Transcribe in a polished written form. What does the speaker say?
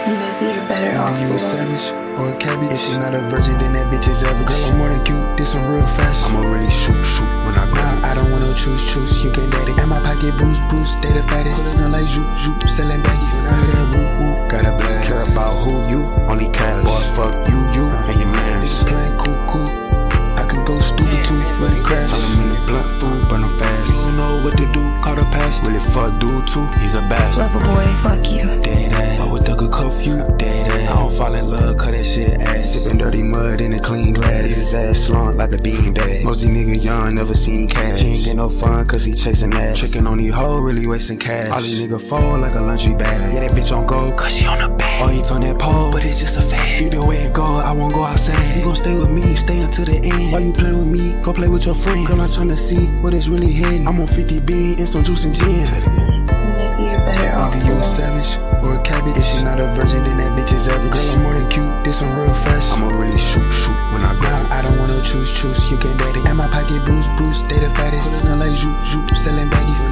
Maybe you're better off. Either you a savage or a cabbage. If she not a virgin, then that bitch is average. Girl, I'm more than cute, this one real fast. I'ma really shoot when I grab it. I don't wanna choose, you can't daddy. And my pocket bruise, stay the fattest. Pulling up like zoop, selling baggies. When I hear that whoop, got a blast. Care about who you, only cash. Boy, fuck you, and your man. Niggas playing cool. I can go stupid too, really crash. Tell him in the blunt food, burn him fast. You don't know what to do, call the past. Really fuck dude too, he's a bastard. Love a boy, fuck you. Dead ass. I would duck a cuff you, dead ass. I don't fall in love, cut that shit ass. Sipping dirty mud in a clean glass. His ass slumped like a bean bag. Most these niggas young, never seen cash. He ain't get no fun cause he chasing ass. Tricking on these hoes, really wasting cash. All these niggas fall like a laundry bag. Yeah, that bitch on gold cause she on the bag. Oh, he turn that pole, but it's just a fad. Either way it go, I won't go outside. You gon' stay with me, stay until the end. Why you playing with me? Go play with your friends. Girl, I'm tryna see what it's really hitting. I'm on 50 bean and some juice and gin. Maybe you're better off. Either you a savage or a cabbage. If she not a virgin, then that bitch is average. Girl, I'm more than cute, this one real fast. I'ma really shoot when I grab it. I don't wanna choose, you can't daddy. And my pocket bruise, stay the fattest. Pulling up like zoop, selling baggies.